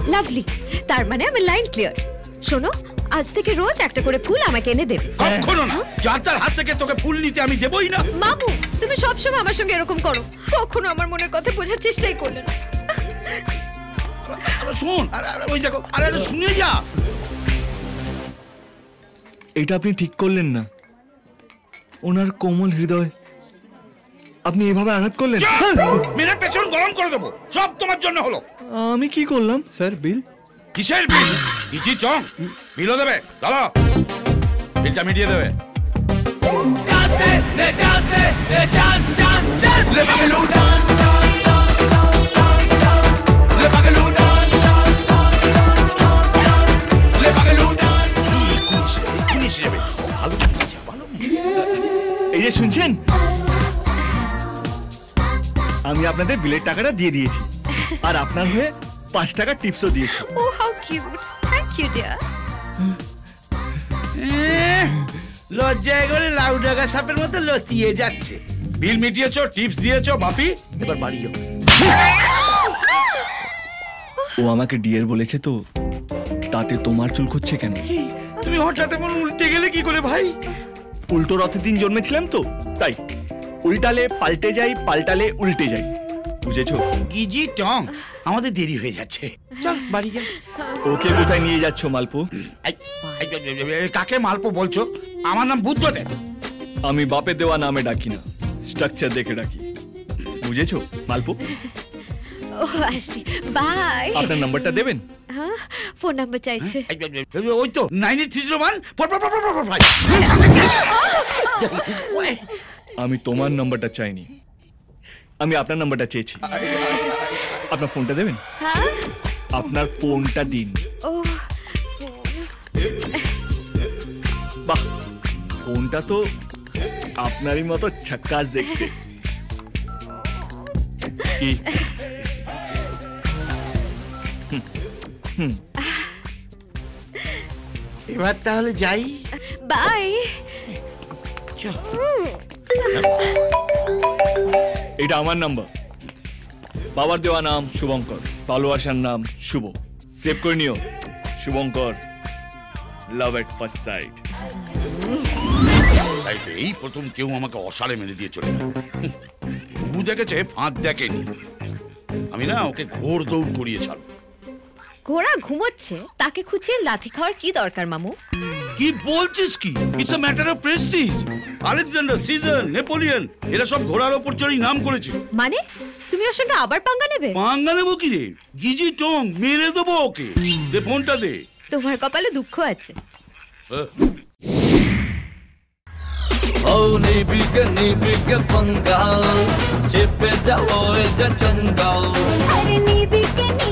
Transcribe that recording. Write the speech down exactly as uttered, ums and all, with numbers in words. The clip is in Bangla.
লাভলি, তার মানে আমার লাইন ক্লিয়ার। শোনো, আজ থেকে রোজ একটা করে ফুল আমাকে এনে দেবে। কখনো না, যার তার হাত থেকে তোকে ফুল নিতে আমি দেবই না। মামু, তুমি সবসময় আমার সঙ্গে এরকম করো, কখনো আমার মনের কথা বোঝার চেষ্টাই করলে না। শোন, ওই দেখো, আরে শুনে যা। এটা আপনি ঠিক করলেন না। ওনার কোমল হৃদয় আপনি এভাবে আঘাত করলেন। মেরে পেছন গরম করে দেবো। সব তোমার জন্য হলো। আমি কি করলাম স্যার? বিল? কিসের বিল? ইজি চং বিলও দেবে। চলো, বিলটা মিটিয়ে দেবে। এই যে শুনছেন, আমি আপনাদের বিলের টাকাটা দিয়ে দিয়েছি, আর আপনার হয়ে পাঁচ টাকা টিপসও দিয়েছি। ও how cute, thank you dear. লজ্জায় করে লাউ ডাকা সাপের মতো লতিয়ে যাচ্ছে। বিল মিটিয়েছো, টিপস দিয়েছো, বাপি এবার বাড়ি যাও। ও আমাকে ডিয়ার বলেছে তো, তাতে তোমার চুল খুঁজছে কেন? তুমি হঠাৎ এমন উল্টে গেলে কি করে ভাই? উল্টো রথের দিন জন্মেছিলাম তো, তাই উল্টালে পাল্টে যাই, পাল্টালে উল্টে যাই, বুঝেছো? ইজি টং, আমাদের দেরি হয়ে যাচ্ছে, চল বাড়ি যাই। ওকে কোথায় নিয়ে যাচ্ছ মালপো? কাকে মালপো বলছো? আমার নাম বুদ্ধদেব। আমি বাপে দেওয়া নামে ডাকি না, স্ট্রাকচার দেখে ডাকি, বুঝেছো মালপো? ও আসছি, বাই। আপনার নাম্বারটা দেবেন? হ্যাঁ, ফোন নাম্বার চাইছে। ওই তো nine eight three zero one four four four four five. আমি তোমার নাম্বারটা চাইনি, আমি আপনার নাম্বারটা চেয়েছি। আপনার ফোনটা দেবেন? হ্যাঁ, আপনার ফোনটা দিন। ও বাহ, ফোনটা তো আপনারই মতো ঝাক্কাস দেখতে। কি? এবার তাহলে যাই, বাই। এটা আমার নাম্বার, বাবার দেওয়া নাম শুভঙ্কর, ভালোবাসার নাম শুভ, সেভ করে নিও। Shubhankar, love at first sight. এই প্রথম কেউ আমাকে অসাড়ে মেরে দিয়ে চলে গেল। কেউ দেখেছে, ফাঁদ দেখেনি। আমি না ওকে ঘোর দৌড় করিয়ে ছাড়ব। ঘোড়া ঘুমোচ্ছে, তাকে খুঁচিয়ে লাথি খাওয়ার কি দরকার মামু? কি বলছিস কি? It's a matter of prestige. Alexander, Caesar, Napoleon এরা সব ঘোড়ার ওপর চড়েই নাম করেছিল। মানে তুমি ওর সঙ্গে আবার পাঙ্গা নেবে? পাঙ্গা নেবো কি রে? গিজি টং মেরে দেবো ওকে। দে ফোনটা দে। তোমার কপালে দুঃখ আছে। ও নিবিকে নিবিকে पंगा চেপে যাও এ চঞ্চল। আরে নিবিকে